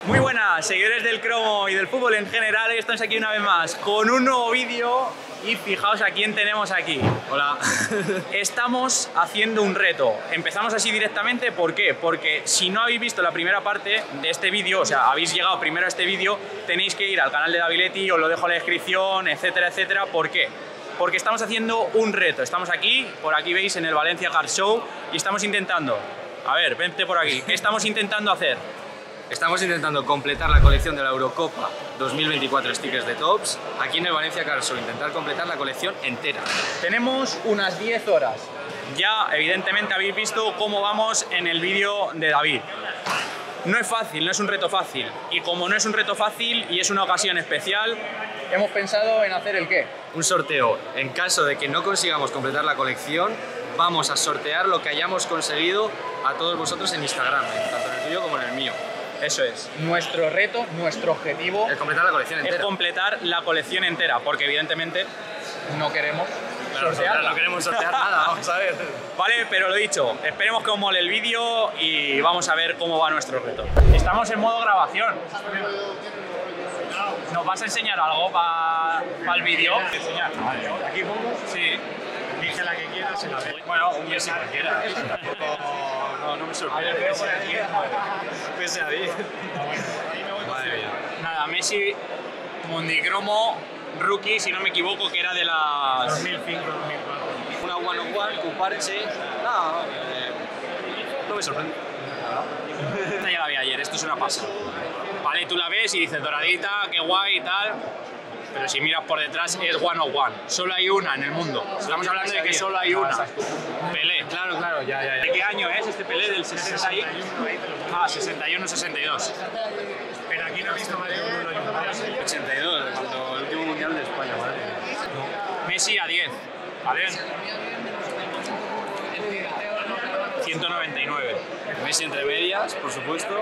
Muy buenas, seguidores del cromo y del fútbol en general. Estamos aquí una vez más con un nuevo vídeo y fijaos a quién tenemos aquí. Hola. Estamos haciendo un reto. Empezamos así directamente, ¿por qué? Porque si no habéis visto la primera parte de este vídeo, o sea, habéis llegado primero a este vídeo, tenéis que ir al canal de Daviletti, os lo dejo en la descripción, etcétera, etcétera. ¿Por qué? Porque estamos haciendo un reto. Estamos aquí, por aquí veis, en el Valencia Car Show y estamos intentando... A ver, vente por aquí. ¿Qué estamos intentando hacer? Estamos intentando completar la colección de la Eurocopa 2024 stickers de Tops aquí en el Valencia Car Show, intentar completar la colección entera. Tenemos unas 10 horas. Ya, evidentemente, habéis visto cómo vamos en el vídeo de David. No es fácil, no es un reto fácil. Y como no es un reto fácil y es una ocasión especial, hemos pensado en hacer ¿el qué? Un sorteo. En caso de que no consigamos completar la colección, vamos a sortear lo que hayamos conseguido a todos vosotros en Instagram, tanto en el tuyo como en el mío. Eso es. Nuestro reto, nuestro objetivo es completar la colección entera. Es completar la colección entera, porque evidentemente no queremos sortearla. No queremos sortear nada, vamos a ver. Vale, pero lo dicho, esperemos que os mole el vídeo y vamos a ver cómo va nuestro reto. Estamos en modo grabación. ¿Nos vas a enseñar algo para el vídeo? Enseñar. Vale. ¿Aquí pongo? Sí. Dije la que quieras y la ve. Bueno, un Messi cualquiera. No me sorprende. Pese a 10. Nada, Messi, Mundicromo, rookie, si no me equivoco, que era de las... 2005, 2004. Una one-on-one, comparche. No me sorprende. Esta ya la vi ayer, esto es una pasada. Vale, tú la ves y dices doradita, qué guay y tal. Pero si miras por detrás es one-on-one. Solo hay una en el mundo. Estamos hablando de que solo hay una. Pelé. Claro, ya. ¿De qué año es este Pelé? ¿Del 61? Ah, 61-62. Pero aquí no he visto más de uno y un 82, cuando el último mundial de España, ¿vale? Messi a 10. ¿Vale? 199. Messi entre medias, por supuesto.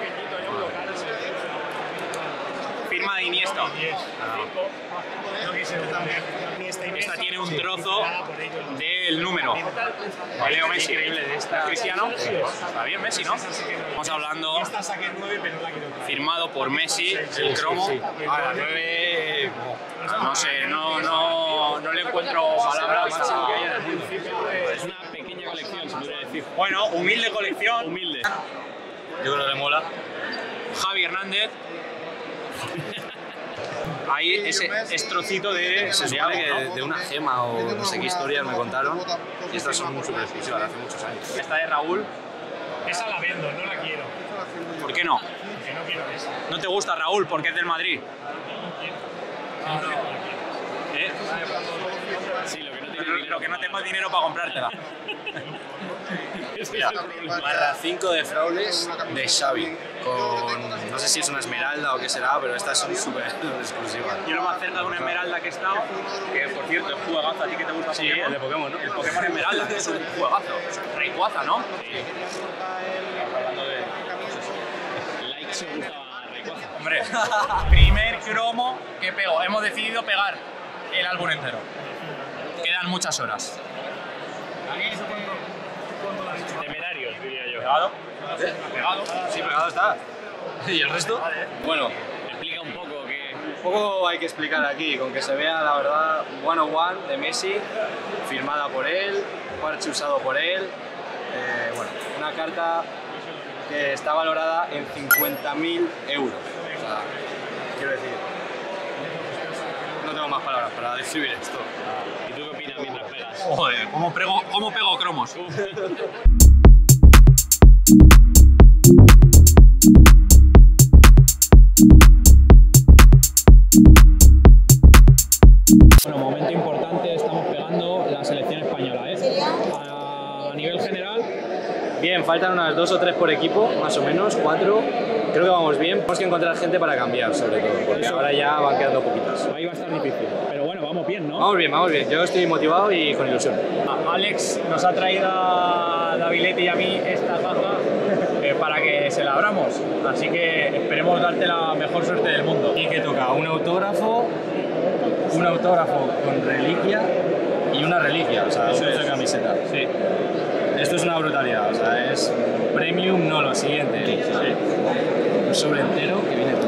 Firma de Iniesta. No quise también. Esta tiene un trozo del número. Leo Messi. Increíble de esta. Cristiano. Está bien Messi, ¿no? Estamos hablando. Esta saqué 9, pero la quiero. Firmado por Messi, el cromo. Ahora, 9... No sé, no le encuentro palabras a... Es una pequeña colección, se podría decir. Bueno, humilde colección. Humilde. Yo creo que le mola. Javi Hernández. Ahí ese es trocito de... Se supone que de una gema o no sé qué historias me contaron. Y estas son súper exclusivas de hace muchos años. Esta de Raúl. Esa la vendo, no la quiero. ¿Por qué no? Que no quiero esa. ¿No te gusta Raúl porque es del Madrid? ¿Eh? Sí, Lo que no tengo es dinero para comprártela. Barra 5 de fraules de Xavi. Con, no sé si es una esmeralda o qué será, pero estas son súper exclusivas. Yo lo más cerca de una esmeralda que he estado, que por cierto es juegazo, a ti que te gusta Sí, Pokémon. el de Pokémon, ¿no? El Pokémon Esmeralda, que es un juegazo. Rayquaza, ¿no? Sí. Hablando de... Like se gustaba Rayquaza. Hombre, primer cromo que pego. Hemos decidido pegar el álbum entero. Quedan muchas horas. Temerarios, diría yo. ¿Pegado? ¿Pegado? Sí, pegado está. ¿Y el resto? Bueno, explica un poco que... Un poco hay que explicar aquí, con que se vea la verdad one-on-one de Messi, firmada por él, parche usado por él. Bueno, una carta que está valorada en 50.000 euros. O sea, quiero decir, no tengo más palabras para describir esto. ¿Y tú qué opinas mientras pegas? Joder, ¿cómo pego cromos? Bueno, momento importante, estamos pegando la selección española, ¿eh? A nivel general... Bien, faltan unas 2 o 3 por equipo, más o menos, 4. Creo que vamos bien. Tenemos que encontrar gente para cambiar, sobre todo, porque ahora ya van quedando poquitas. Ahí va a estar difícil, pero bueno, vamos bien, ¿no? Vamos bien. Yo estoy motivado y con ilusión. Alex nos ha traído a Daviletti y a mí esta caja para que se la abramos, así que esperemos darte la mejor suerte del mundo. Y que toca un autógrafo con reliquia y una reliquia, o sea, un trozo de camiseta. Sí. Esto es una brutalidad, o sea, es premium, no lo siguiente. Sí. Un sobre entero que viene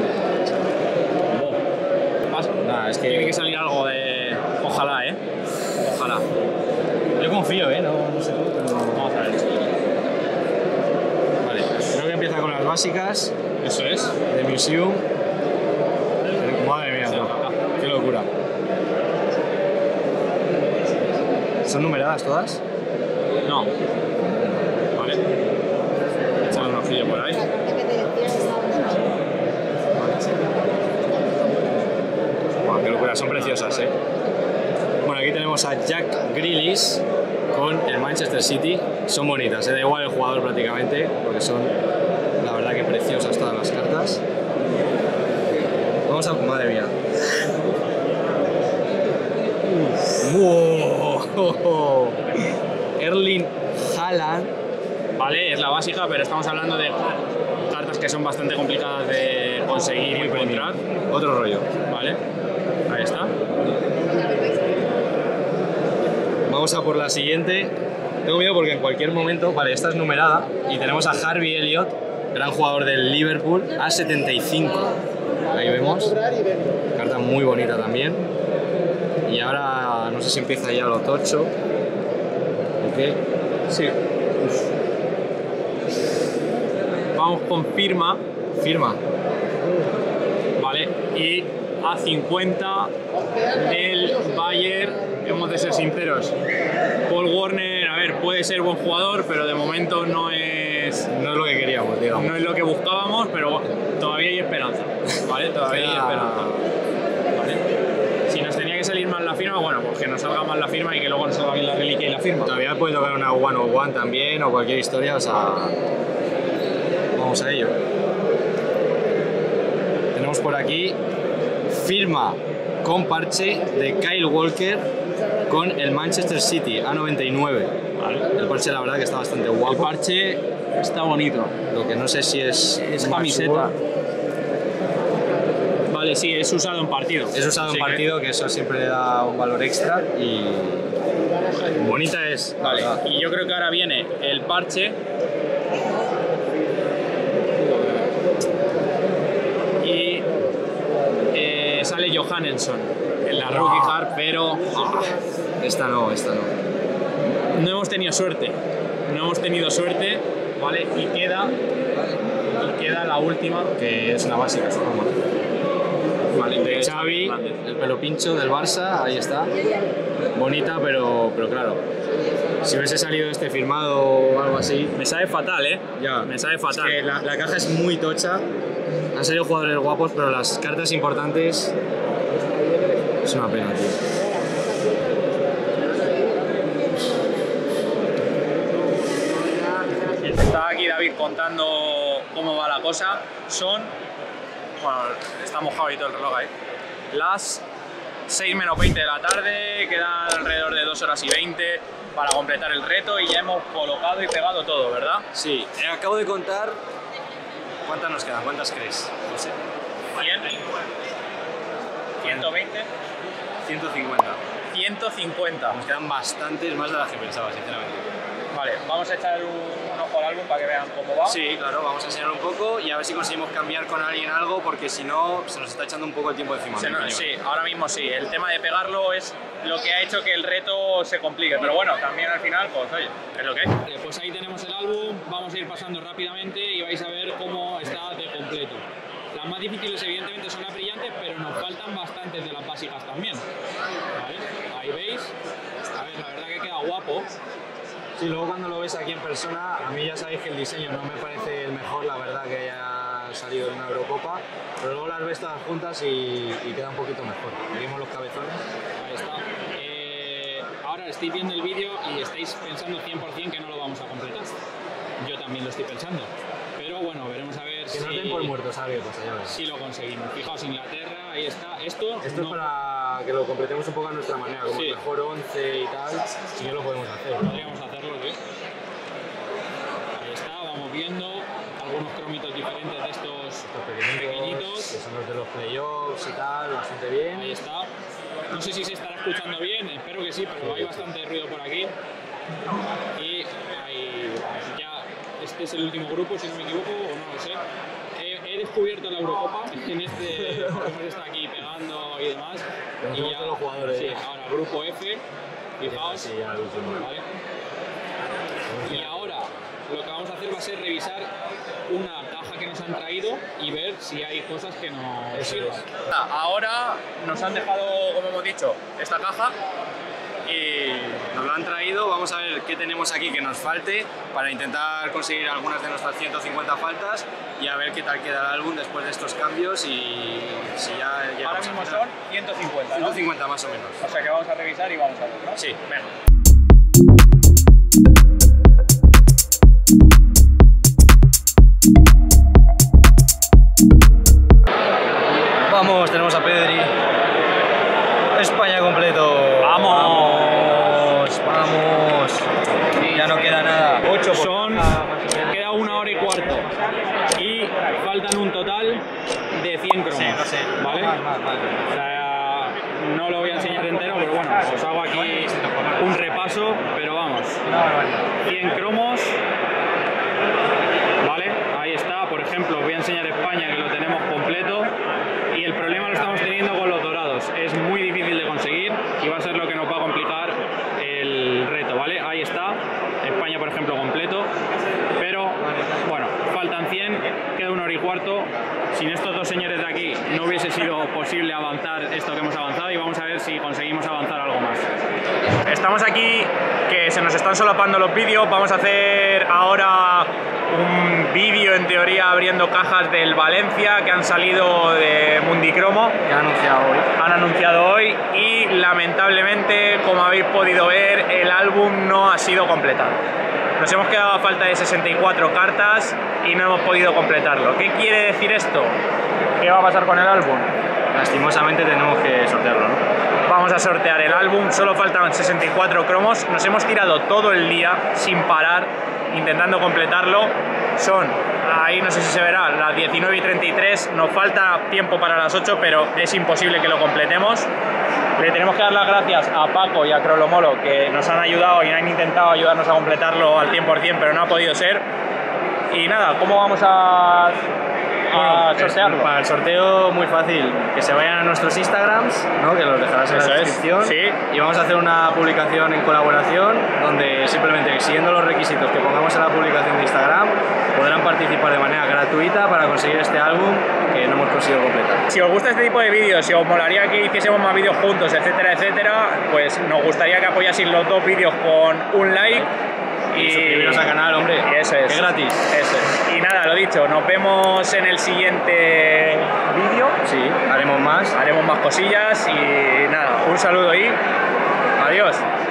sea, es que tiene que salir algo de... Ojalá, ojalá. Yo confío, no sé tú, pero... Vamos a ver. Vale, creo que empieza con las básicas. Eso es. De Museum. Madre mía, Sí, no. Qué locura. ¿Son numeradas todas? No. Vale. Echale un ojillo por ahí. Wow, qué locura, son preciosas, Bueno, aquí tenemos a Jack Grealish con el Manchester City. Son bonitas, da igual el jugador prácticamente, porque son, la verdad, que preciosas todas las cartas. Vamos a... Madre mía. ¡Wow! Erling Haaland. Vale, es la básica, pero estamos hablando de cartas que son bastante complicadas de conseguir y encontrar. Otro rollo. Vale, ahí está. Vamos a por la siguiente. Tengo miedo porque en cualquier momento... Vale, esta es numerada. Y tenemos a Harvey Elliott, gran jugador del Liverpool, a 75. Ahí vemos. Carta muy bonita también. Y ahora no sé si empieza ya lo tocho. ¿Ok? Sí. Vamos con firma. Firma. Vale, y a 50 del Bayern, hemos de ser sinceros. Paul Warner, a ver, puede ser buen jugador, pero de momento no es lo que queríamos, digamos. No es lo que buscábamos, pero todavía hay esperanza. ¿Vale? Todavía hay esperanza. ¿Vale? Si nos tenía que salir mal la firma, bueno, pues que nos salga mal la firma y que luego nos salga bien la reliquia y la firma. Todavía puede tocar una 101 también o cualquier historia, o sea... Vamos a ello. Tenemos por aquí firma con parche de Kyle Walker con el Manchester City a 99. Vale. El parche la verdad que está bastante guapo. El parche está bonito. Lo que no sé si es camiseta. Vale, sí, es usado en partido. Es usado en partido, que eso siempre le da un valor extra y bonita es. Vale, y yo creo que ahora viene el parche. Y sale Johannesson en la Rookie Card, pero esta no. no hemos tenido suerte. No hemos tenido suerte, ¿vale? Y queda la última, que es una básica, supongo. Vale, De Xavi, el pelo pincho del Barça, ahí está. Bonita, pero claro, si hubiese salido este firmado o algo así... Me sabe fatal, Ya. Me sabe fatal. Es que la caja es muy tocha. Han salido jugadores guapos, pero las cartas importantes... Es una pena, tío. Está aquí David contando cómo va la cosa. Son... Bueno, está mojado y todo el reloj ahí. Las 6 menos 20 de la tarde, quedan alrededor de 2 horas y 20 para completar el reto y ya hemos colocado y pegado todo, ¿verdad? Sí, acabo de contar... ¿Cuántas nos quedan? ¿Cuántas crees? No sé. 100, 120, 150. 150. Nos quedan bastantes más de las que pensaba, sinceramente. Vale, vamos a echar un ojo al álbum para que vean cómo va. Sí, claro, vamos a enseñar un poco y a ver si conseguimos cambiar con alguien algo, porque si no, se nos está echando un poco el tiempo encima. Sí, ahora mismo sí. El tema de pegarlo es lo que ha hecho que el reto se complique. Pero bueno, también al final, pues oye, es lo que hay. Pues ahí tenemos el álbum, vamos a ir pasando rápidamente y vais a ver cómo está de completo. Las más difíciles evidentemente son las brillantes, pero nos faltan bastantes de las básicas también. ¿Vale? Ahí veis. A ver, la verdad que queda guapo. Sí, luego cuando lo ves aquí en persona, a mí ya sabéis que el diseño no me parece el mejor, la verdad, que haya salido de una Eurocopa, pero luego las ves todas juntas y queda un poquito mejor. Vimos los cabezones. Ahí está. Ahora estoy viendo el vídeo y estáis pensando 100% que no lo vamos a completar. Yo también lo estoy pensando. Pero bueno, veremos a ver que no den por muertos, ¿sabes? Pues ya ves. Si lo conseguimos. Fijaos, Inglaterra, ahí está. Esto es para que lo completemos un poco a nuestra manera, como el mejor 11 y tal, si no lo podemos hacer. Podríamos hacerlo, ¿sí? Ahí está, vamos viendo algunos cromitos diferentes de estos pequeñitos. Que son los de los playoffs y tal, bastante bien. Ahí está. No sé si se estará escuchando bien, espero que sí, pero hay bastante ruido por aquí. Y ahí ya, este es el último grupo, si no me equivoco, o no lo sé. He descubierto la Eurocopa en hemos estado aquí pegando y demás, grupo F, fijaos. Sí, al último. ¿Vale? Y ahora lo que vamos a hacer va a ser revisar una caja que nos han traído y ver si hay cosas que nos sirvan. Ahora nos han dejado, como hemos dicho, esta caja Y nos lo han traído, vamos a ver qué tenemos aquí que nos falte para intentar conseguir algunas de nuestras 150 faltas y a ver qué tal queda el álbum después de estos cambios y si ya ahora llegamos mismo a son 150, ¿no? 150 más o menos. O sea que vamos a revisar y vamos a ver, ¿no? Sí, Venga. Vamos, tenemos a Pedri. España completo. ¡Vamos! Vamos. Ya no queda nada. 8 queda 1 hora y cuarto y faltan un total de 100 cromos. Sí, no sé. ¿Vale? Más. O sea, no lo voy a enseñar entero, pero bueno, os hago aquí un repaso, pero vamos. 100 cromos. ¿Vale? Ahí está, por ejemplo, os voy a enseñar España, que lo tenemos completo. Y el problema lo estamos teniendo con los dorados. Es muy difícil de conseguir y va a ser lo que nos va a complicar el reto, ¿vale? Ahí está, España, por ejemplo, completo. Pero, bueno, faltan 100, queda 1 hora y cuarto. Sin estos dos señores de aquí no hubiese sido posible avanzar esto que hemos avanzado y vamos a ver si conseguimos avanzar algo más. Estamos aquí, que se nos están solapando los vídeos. Vamos a hacer ahora un vídeo, en teoría, abriendo cajas del Valencia que han salido de Mundicromo. Que han anunciado hoy. Han anunciado hoy y lamentablemente, como habéis podido ver, el álbum no ha sido completado. Nos hemos quedado a falta de 64 cartas y no hemos podido completarlo. ¿Qué quiere decir esto? ¿Qué va a pasar con el álbum? Lastimosamente tenemos que sortearlo, ¿no? Vamos a sortear el álbum, solo faltan 64 cromos. Nos hemos tirado todo el día sin parar intentando completarlo. Son, ahí no sé si se verá, las 19:33, nos falta tiempo para las 8, pero es imposible que lo completemos. Le tenemos que dar las gracias a Paco y a Crolomolo, que nos han ayudado y han intentado ayudarnos a completarlo al 100%, pero no ha podido ser. Y nada, ¿cómo vamos a sortearlo? Para el sorteo, muy fácil, que se vayan a nuestros Instagrams, ¿no? Que los dejarás en la descripción. Sí. Y vamos a hacer una publicación en colaboración donde simplemente siguiendo los requisitos que pongamos en la publicación de Instagram podrán participar de manera gratuita para conseguir este álbum que no hemos conseguido completar. Si os gusta este tipo de vídeos, si os molaría que hiciésemos más vídeos juntos, etcétera, etcétera, pues nos gustaría que apoyaseis los dos vídeos con un like. Y suscribiros al canal, hombre. Y eso es. Es gratis. Eso es. Y nada, lo dicho, nos vemos en el siguiente vídeo. Sí, haremos más. Haremos más cosillas y nada, un saludo y adiós.